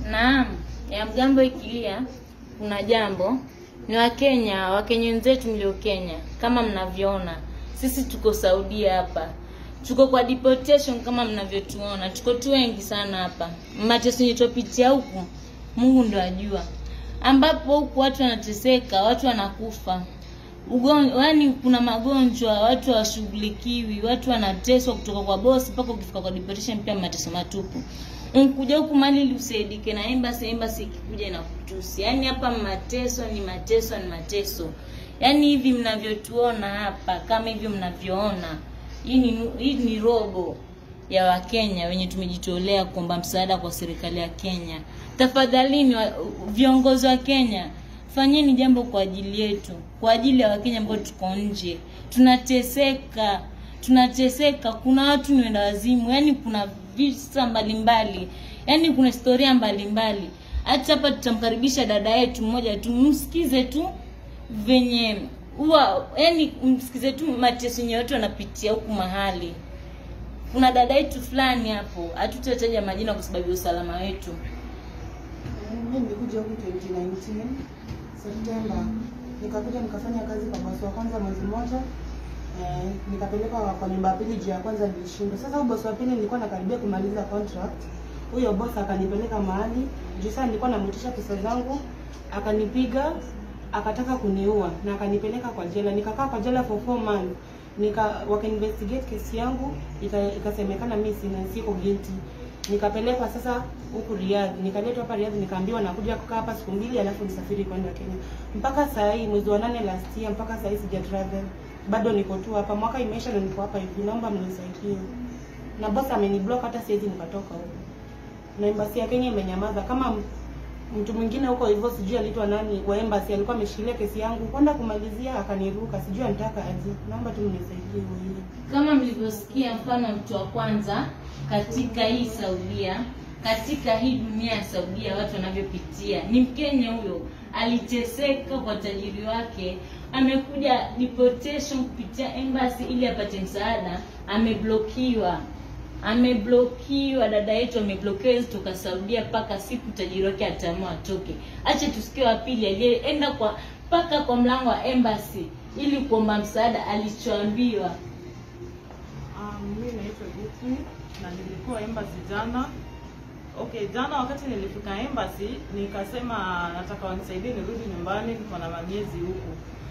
Naam, ya mgambo ikilia kuna jambo. Ni Wakenya wenzetu mlio Kenya. Kama mnavyoona, sisi tuko Saudi hapa. Tuko kwa deportation kama mnavyotuona. Tuko tu wengi sana hapa. Mateso yetupitia huku, Mungu ndo ajua. Ambapo huku watu wanateseka, watu wanakufa. Yaani kuna magonjwa, watu hawashughulikiwi, watu wanateswa kutoka kwa boss mpaka ukifika kwa deportation pia mateso matupu. Unkuja huku mali ili usaidike na embassy ikikuja na kutusi. Yaani hapa mateso ni mateso. Yaani hivi mnavyotuona hapa, kama hivi mnavyoona, hii ni robo ya Wakenya wenye tumejitolea kuomba msaada kwa serikali ya Kenya. Tafadhalini viongozi wa Kenya, fanyeni jambo kwa ajili yetu, kwa ajili ya Wakenya ambao tuko nje. Tunateseka, kuna watu ni wenda wazimu, yani kuna visa mbalimbali, yani kuna historia mbalimbali. Hata hapa tutamkaribisha dada yetu mmoja tu, msikize tu venye yani msikize tu mateso yote wanapitia huku mahali. Kuna dada yetu fulani hapo, hatutataja majina kwa sababu ya usalama wetu. Mimi nilikuja huku 2019 September, nikakuja nikafanya kazi kwa boss wa kwanza mwezi mmoja. Nikapeleka kwa nyumba ya pili, juu ya kwanza nilishindwa. Sasa boss wa pili nilikuwa nakaribia kumaliza contract. Huyo boss akanipeleka mahali, juu sasa nilikuwa namutisha pesa zangu, akanipiga, akataka kuniua na akanipeleka kwa jela. Nikakaa kwa jela for 4 months. Waka investigate kesi yangu, ikasemekana mimi siko guilty. Nikapelekwa sasa huku Riyadh. Nikaletwa hapa Riyadh, nikaambiwa nakuja kukaa hapa siku 2 alafu nisafiri kwenda Kenya. Mpaka saa hii mwezi wa 8 last year, mpaka saa hii sija travel. Bado niko tu hapa. Mwaka imeisha na niko hapa hivi. Naomba mnisaidie. Na boss ameniblock, hata siwezi nikatoka huko. Na embassy ya Kenya imenyamaza. Kama mtu mwingine huko hivyo, sijui alitwa nani wa embassy, alikuwa ameshikilia kesi yangu kwenda kumalizia, akaniruka. Sijui anataka aje. Naomba tu mnisaidie wewe. Kama mlivyosikia mfano mtu wa kwanza katika hii Saudia, katika hii dunia ya Saudia watu wanavyopitia. Ni Mkenya huyo, aliteseka kwa tajiri wake, amekuja deportation kupitia embassy ili apate msaada, ameblokiwa, dada yetu ameblokiwa kutoka Saudia paka siku tajiri wake ataamua atoke. Acha tusikie wa pili aliyeenda paka kwa mlango wa embassy ili kuomba msaada alichoambiwa. Mimi naitwa Guti na nilikuwa embassy jana. Jana wakati nilifika embassy nikasema nataka wanisaidie nirudi nyumbani, niko na miezi huku.